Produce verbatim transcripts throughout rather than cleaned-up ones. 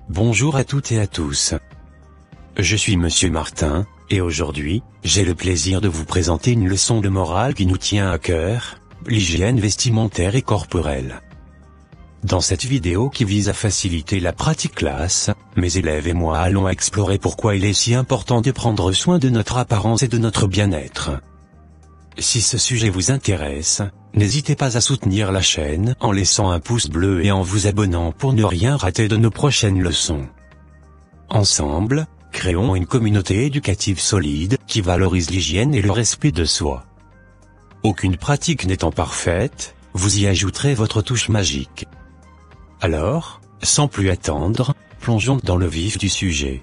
Bonjour à toutes et à tous. Je suis Monsieur Martin, et aujourd'hui, j'ai le plaisir de vous présenter une leçon de morale qui nous tient à cœur, l'hygiène vestimentaire et corporelle. Dans cette vidéo qui vise à faciliter la pratique classe, mes élèves et moi allons explorer pourquoi il est si important de prendre soin de notre apparence et de notre bien-être. Si ce sujet vous intéresse, n'hésitez pas à soutenir la chaîne en laissant un pouce bleu et en vous abonnant pour ne rien rater de nos prochaines leçons. Ensemble, créons une communauté éducative solide qui valorise l'hygiène et le respect de soi. Aucune pratique n'étant parfaite, vous y ajouterez votre touche magique. Alors, sans plus attendre, plongeons dans le vif du sujet.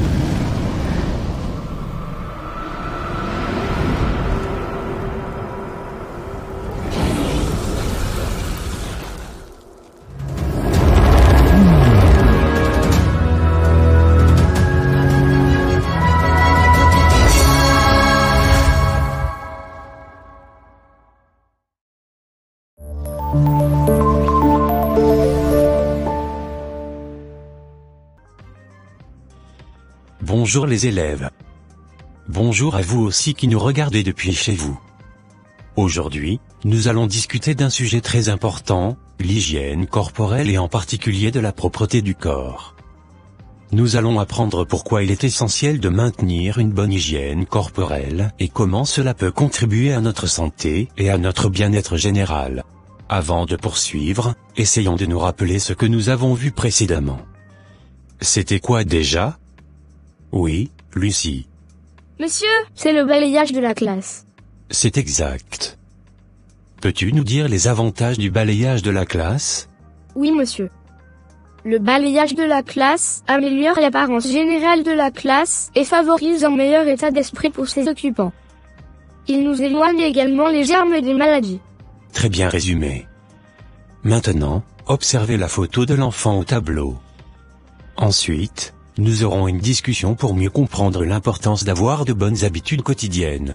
Bonjour les élèves. Bonjour à vous aussi qui nous regardez depuis chez vous. Aujourd'hui, nous allons discuter d'un sujet très important, l'hygiène corporelle et en particulier de la propreté du corps. Nous allons apprendre pourquoi il est essentiel de maintenir une bonne hygiène corporelle et comment cela peut contribuer à notre santé et à notre bien-être général. Avant de poursuivre, essayons de nous rappeler ce que nous avons vu précédemment. C'était quoi déjà ? Oui, Lucie. Monsieur, c'est le balayage de la classe. C'est exact. Peux-tu nous dire les avantages du balayage de la classe ? Oui, monsieur. Le balayage de la classe améliore l'apparence générale de la classe et favorise un meilleur état d'esprit pour ses occupants. Il nous éloigne également les germes et des maladies. Très bien résumé. Maintenant, observez la photo de l'enfant au tableau. Ensuite, nous aurons une discussion pour mieux comprendre l'importance d'avoir de bonnes habitudes quotidiennes.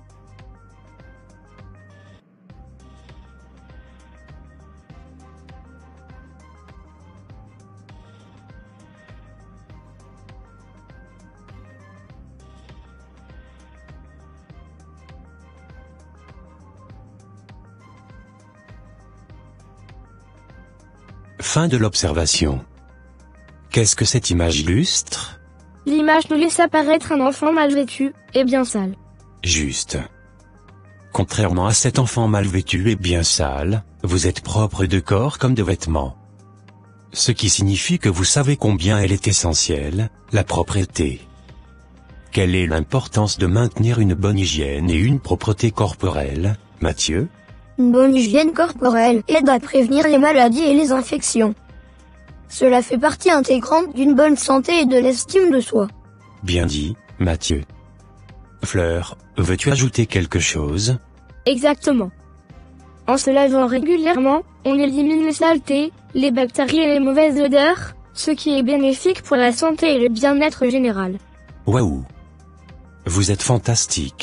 Fin de l'observation. Qu'est-ce que cette image illustre ? L'image nous laisse apparaître un enfant mal vêtu, et bien sale. Juste. Contrairement à cet enfant mal vêtu et bien sale, vous êtes propre de corps comme de vêtements. Ce qui signifie que vous savez combien elle est essentielle, la propreté. Quelle est l'importance de maintenir une bonne hygiène et une propreté corporelle, Mathieu ? Une bonne hygiène corporelle aide à prévenir les maladies et les infections. Cela fait partie intégrante d'une bonne santé et de l'estime de soi. Bien dit, Mathieu. Fleur, veux-tu ajouter quelque chose ? Exactement. En se lavant régulièrement, on élimine les saletés, les bactéries et les mauvaises odeurs, ce qui est bénéfique pour la santé et le bien-être général. Waouh ! Vous êtes fantastique.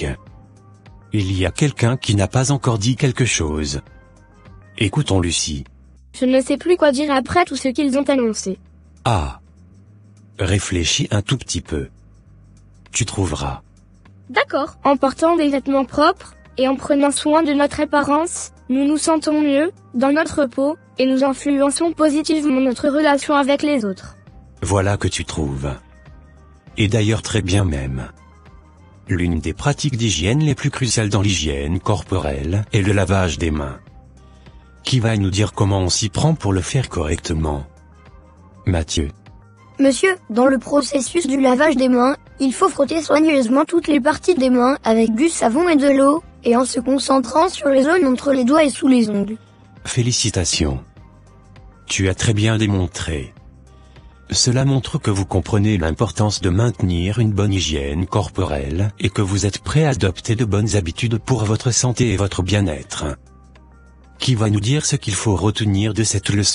Il y a quelqu'un qui n'a pas encore dit quelque chose. Écoutons Lucie. Je ne sais plus quoi dire après tout ce qu'ils ont annoncé. Ah. Réfléchis un tout petit peu. Tu trouveras. D'accord. En portant des vêtements propres, et en prenant soin de notre apparence, nous nous sentons mieux, dans notre peau, et nous influençons positivement notre relation avec les autres. Voilà que tu trouves. Et d'ailleurs très bien même. L'une des pratiques d'hygiène les plus cruciales dans l'hygiène corporelle est le lavage des mains. Qui va nous dire comment on s'y prend pour le faire correctement ? Mathieu. Monsieur, dans le processus du lavage des mains, il faut frotter soigneusement toutes les parties des mains avec du savon et de l'eau, et en se concentrant sur les zones entre les doigts et sous les ongles. Félicitations. Tu as très bien démontré. Cela montre que vous comprenez l'importance de maintenir une bonne hygiène corporelle et que vous êtes prêt à adopter de bonnes habitudes pour votre santé et votre bien-être. Qui va nous dire ce qu'il faut retenir de cette leçon ?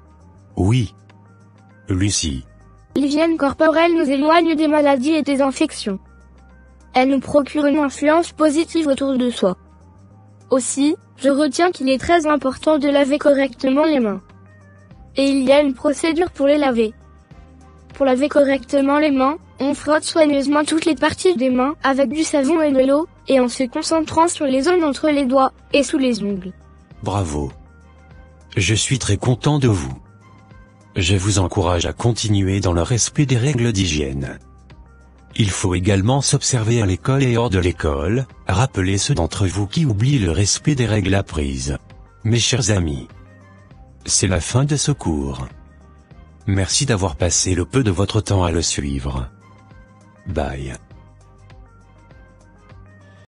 Oui. Lucie. L'hygiène corporelle nous éloigne des maladies et des infections. Elle nous procure une influence positive autour de soi. Aussi, je retiens qu'il est très important de laver correctement les mains. Et il y a une procédure pour les laver. Pour laver correctement les mains, on frotte soigneusement toutes les parties des mains avec du savon et de l'eau, et en se concentrant sur les zones entre les doigts et sous les ongles. Bravo. Je suis très content de vous. Je vous encourage à continuer dans le respect des règles d'hygiène. Il faut également s'observer à l'école et hors de l'école, rappelez ceux d'entre vous qui oublient le respect des règles apprises. Mes chers amis, c'est la fin de ce cours. Merci d'avoir passé le peu de votre temps à le suivre. Bye.